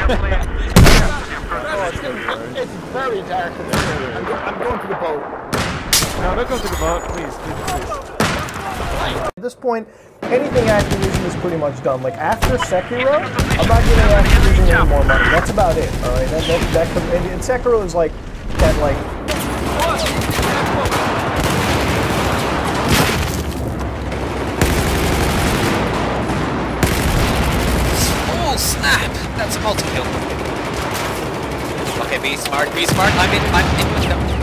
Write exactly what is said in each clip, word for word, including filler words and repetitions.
Oh, it's, gonna, it's very dark in this area. I'm, go I'm going to the boat. No, don't go to the boat, please, please, please. At this point, anything Activision is pretty much done. Like, after Sekiro, I'm not giving Activision any more money. That's about it, alright? That, that, that could, and, and Sekiro is like, that, like... Oh, snap! That's a multi-kill. Okay, be smart, be smart. I'm in, I'm in with them.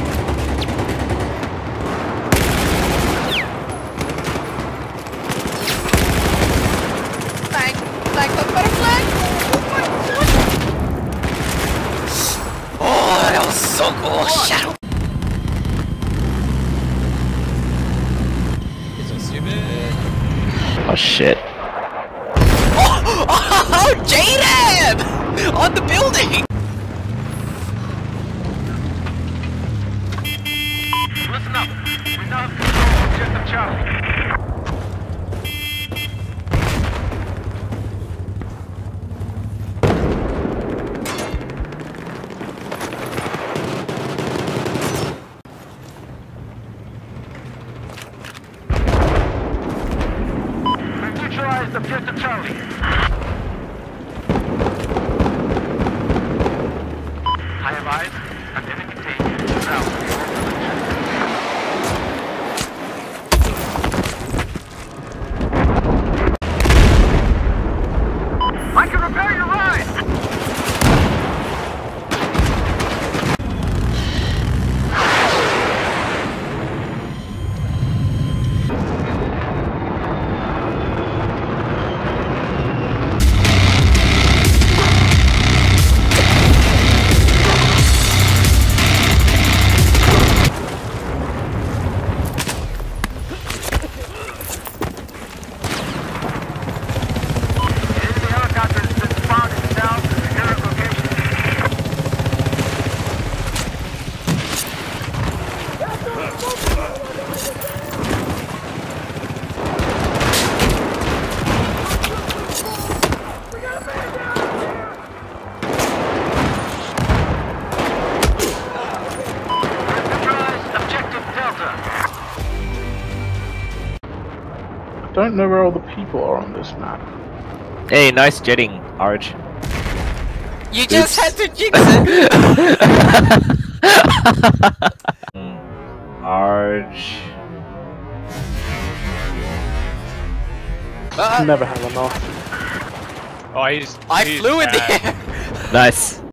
Oh, that was so cool! Shadow! This was stupid. Oh shit. Oh! Oh! Jaden! On the building! Listen up! We now have control of objective Charlie. Neutralized objective Charlie. I have eyes. I'm in a containment. South. I can repair your ride! I don't know where all the people are on this map. Hey, nice jetting, Arch. You just Oops. had to jinx it! Arch. Uh, Never have enough. Oh, he's. I he's flew in bad. the air! Nice.